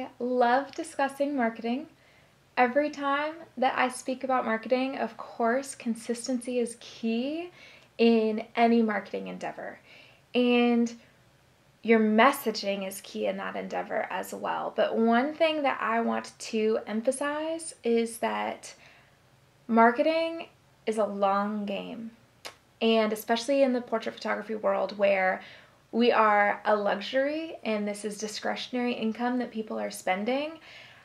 I love discussing marketing. Every time that I speak about marketing, of course, consistency is key in any marketing endeavor. And your messaging is key in that endeavor as well. But one thing that I want to emphasize is that marketing is a long game. And especially in the portrait photography world where we are a luxury and this is discretionary income that people are spending,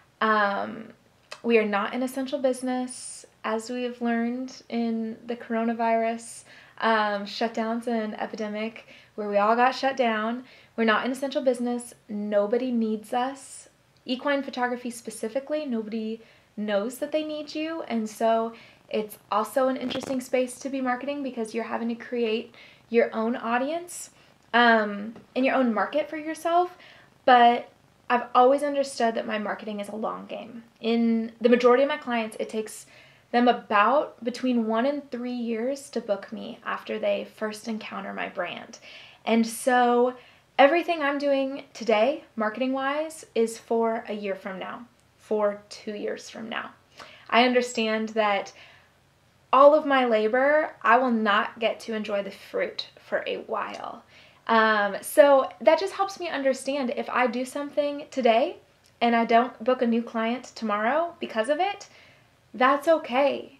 we are not an essential business, as we have learned in the coronavirus shutdowns and epidemic where we all got shut down. We're not an essential business. Nobody needs us. Equine photography specifically, nobody knows that they need you. And so it's also an interesting space to be marketing because you're having to create your own audience and your own market for yourself. But I've always understood that my marketing is a long game. In the majority of my clients, it takes them about between 1 and 3 years to book me after they first encounter my brand. And so everything I'm doing today, marketing-wise, is for a year from now, for 2 years from now. I understand that all of my labor, I will not get to enjoy the fruit for a while. So that just helps me understand if I do something today and I don't book a new client tomorrow because of it, that's okay.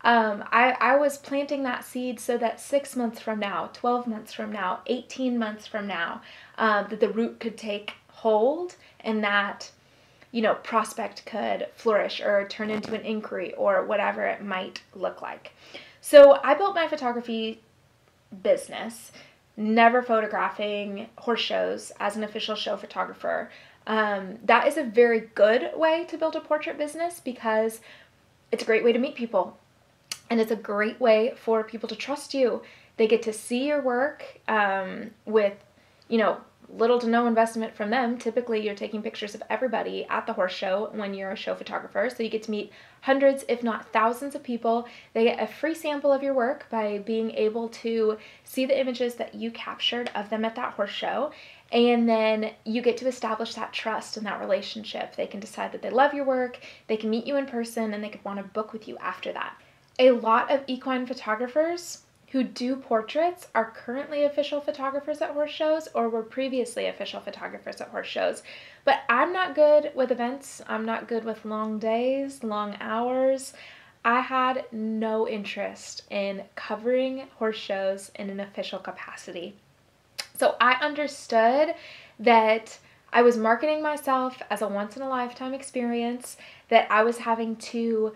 I was planting that seed so that 6 months from now, 12 months from now, 18 months from now, that the root could take hold and that, prospect could flourish or turn into an inquiry or whatever it might look like. So I built my photography business, never photographing horse shows as an official show photographer. That is a very good way to build a portrait business because it's a great way to meet people. And it's a great way for people to trust you. They get to see your work with, little to no investment from them. Typically, you're taking pictures of everybody at the horse show when you're a show photographer. So you get to meet hundreds, if not thousands of people. They get a free sample of your work by being able to see the images that you captured of them at that horse show. And then you get to establish that trust and that relationship. They can decide that they love your work, they can meet you in person, and they could want to book with you after that. A lot of equine photographers who do portraits are currently official photographers at horse shows or were previously official photographers at horse shows. But I'm not good with events. I'm not good with long days, long hours. I had no interest in covering horse shows in an official capacity. So I understood that I was marketing myself as a once-in-a-lifetime experience, that I was having to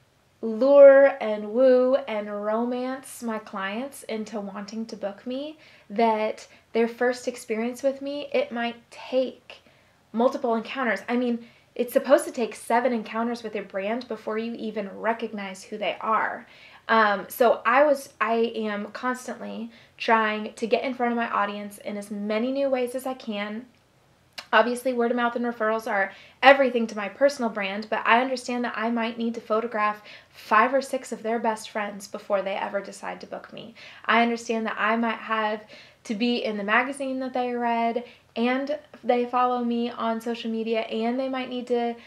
lure and woo and romance my clients into wanting to book me, that their first experience with me, it might take multiple encounters. I mean, it's supposed to take 7 encounters with your brand before you even recognize who they are. So I am constantly trying to get in front of my audience in as many new ways as I can. Obviously, word of mouth and referrals are everything to my personal brand, but I understand that I might need to photograph 5 or 6 of their best friends before they ever decide to book me. I understand that I might have to be in the magazine that they read, and they follow me on social media, and they might need to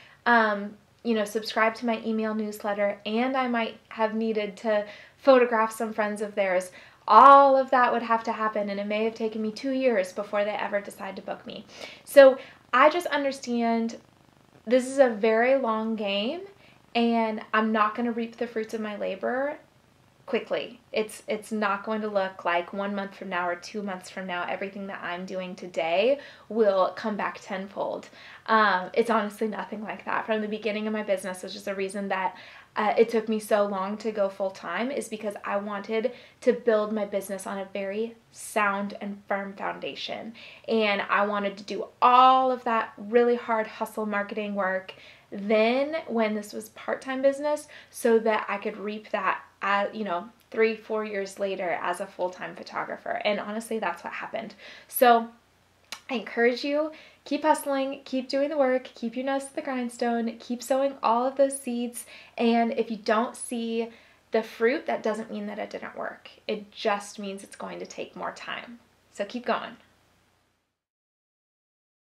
subscribe to my email newsletter, and I might have needed to photograph some friends of theirs. All of that would have to happen, and it may have taken me 2 years before they ever decide to book me. So I just understand this is a very long game, and I'm not going to reap the fruits of my labor quickly. It's not going to look like 1 month from now or 2 months from now everything that I'm doing today will come back tenfold. It's honestly nothing like that. From the beginning of my business, which is the reason that it took me so long to go full-time, is because I wanted to build my business on a very sound and firm foundation. And I wanted to do all of that really hard hustle marketing work then when this was part-time business so that I could reap that 3-4 years later as a full-time photographer. And honestly, that's what happened. So I encourage you, keep hustling, keep doing the work, keep your nose to the grindstone, keep sowing all of those seeds. And if you don't see the fruit, that doesn't mean that it didn't work. It just means it's going to take more time. So keep going.